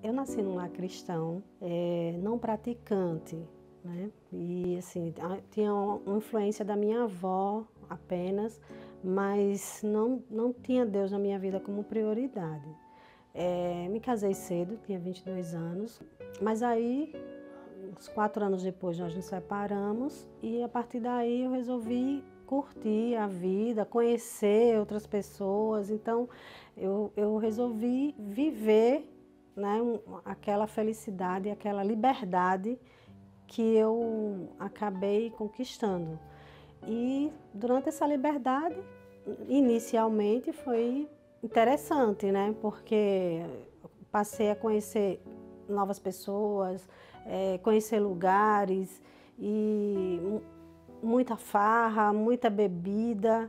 Eu nasci num lar cristão, não praticante, né? E assim, tinha uma influência da minha avó apenas, mas não tinha Deus na minha vida como prioridade. Me casei cedo, tinha 22 anos, mas aí, uns 4 anos depois, nós nos separamos e a partir daí eu resolvi curtir a vida, conhecer outras pessoas. Então eu resolvi viver, né, aquela felicidade, aquela liberdade que eu acabei conquistando. E durante essa liberdade, inicialmente foi interessante, né, porque passei a conhecer novas pessoas, conhecer lugares e muita farra, muita bebida,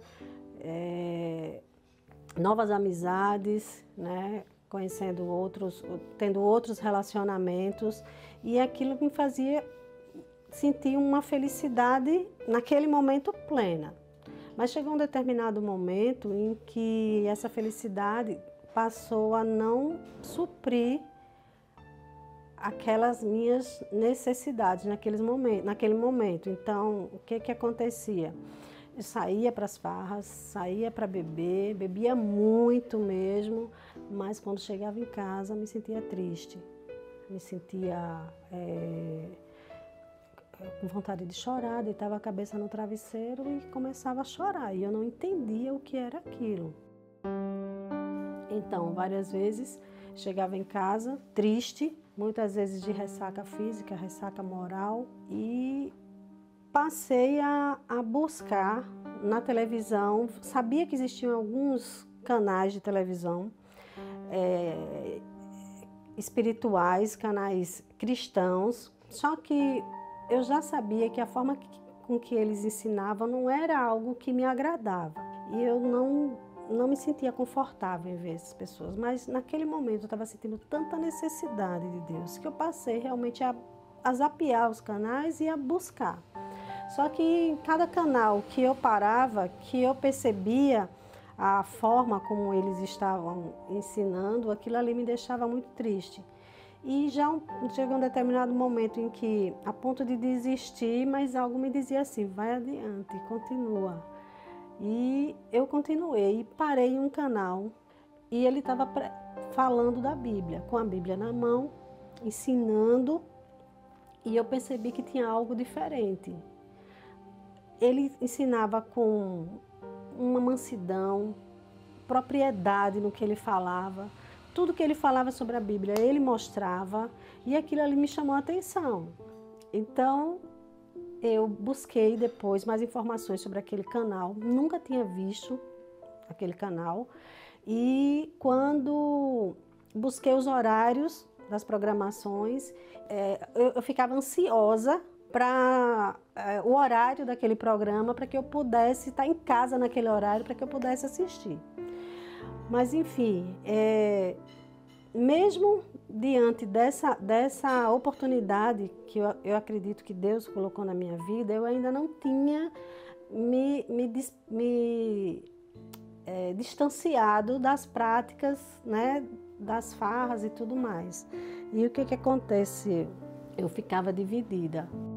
novas amizades, né? Conhecendo outros, tendo outros relacionamentos, e aquilo me fazia sentir uma felicidade naquele momento plena. Mas chegou um determinado momento em que essa felicidade passou a não suprir aquelas minhas necessidades naquele momento. Então, o que acontecia? Eu saía para as farras, saía para beber, bebia muito mesmo, mas quando chegava em casa me sentia triste, me sentia com vontade de chorar, deitava a cabeça no travesseiro e começava a chorar, e eu não entendia o que era aquilo. Então, várias vezes chegava em casa triste, muitas vezes de ressaca física, ressaca moral, e passei a buscar na televisão. Sabia que existiam alguns canais de televisão espirituais, canais cristãos, só que eu já sabia que a forma com que eles ensinavam não era algo que me agradava, e eu não me sentia confortável em ver essas pessoas. Mas naquele momento eu estava sentindo tanta necessidade de Deus que eu passei realmente a zapear os canais e a buscar. Só que em cada canal que eu parava, que eu percebia a forma como eles estavam ensinando, aquilo ali me deixava muito triste. E já chegou um determinado momento em que, a ponto de desistir, mas algo me dizia assim: vai adiante, continua. E eu continuei e parei em um canal, e ele estava falando da Bíblia, com a Bíblia na mão, ensinando, e eu percebi que tinha algo diferente. Ele ensinava com uma mansidão, propriedade no que ele falava. Tudo que ele falava sobre a Bíblia, ele mostrava, e aquilo ali me chamou a atenção. Então, eu busquei depois mais informações sobre aquele canal, nunca tinha visto aquele canal, e quando busquei os horários das programações, eu ficava ansiosa para o horário daquele programa, para que eu pudesse estar em casa naquele horário, para que eu pudesse assistir. Mas enfim, mesmo diante dessa oportunidade que eu acredito que Deus colocou na minha vida, eu ainda não tinha me distanciado das práticas, né, das farras e tudo mais. E o que acontece? Eu ficava dividida.